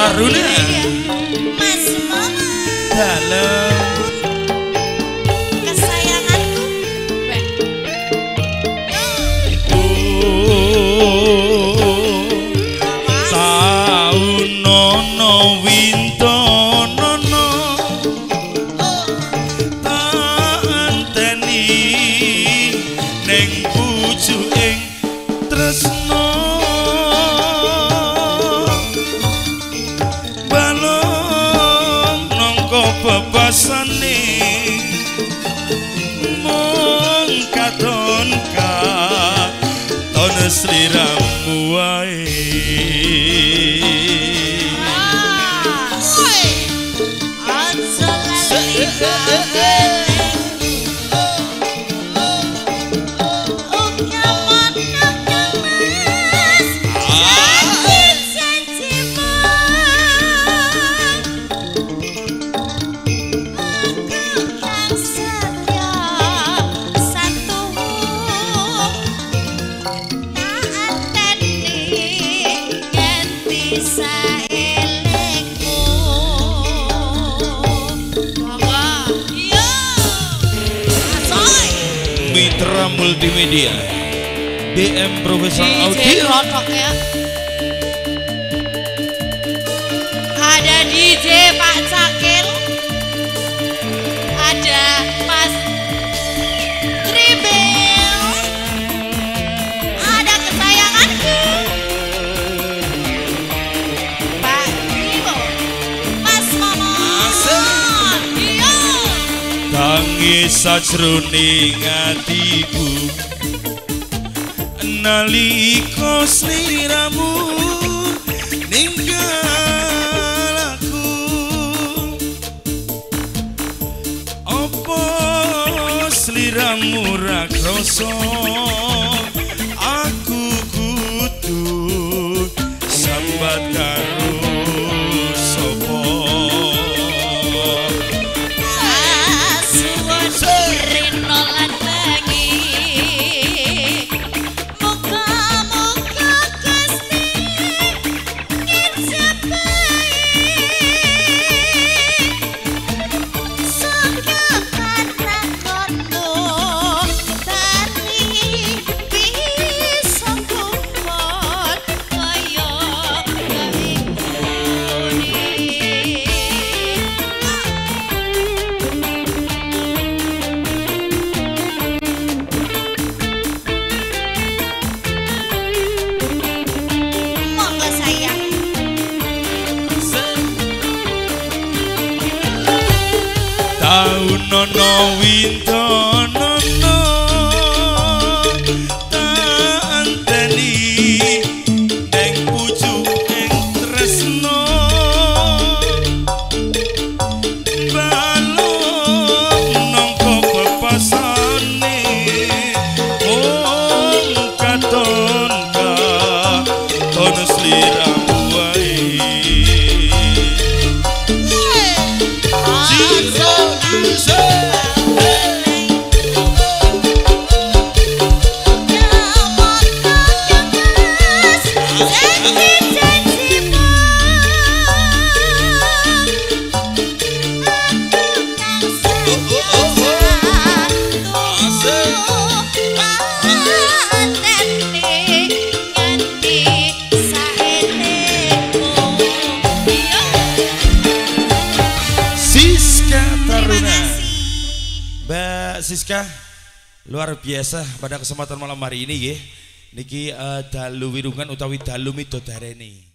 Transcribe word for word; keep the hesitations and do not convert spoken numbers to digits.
Taruna Mas Mama dalam kesayanganku taun nono winto nono tanteni neng pucuking tresno bebasane mung katon katon sliramu wae aja lali kabeh Mitra Multimedia D M Professional Audio ya. Ada D J Pak Cakil, ada Mas Tribel, ada kesayanganku Pak Bimo, Mas Momon, iya. Tangis sajroning atiku nalika sliramu ninggal aku apa sliramu ra krasa aku kudu sambat karo sapa taun nono winto nono tanteni neng pucuking tresno balung nangka bebasane mung katon katon sliramu wae Mbak Siska luar biasa pada kesempatan malam hari ini nggih niki uh, dalu wirungan utawi dalu midodareni.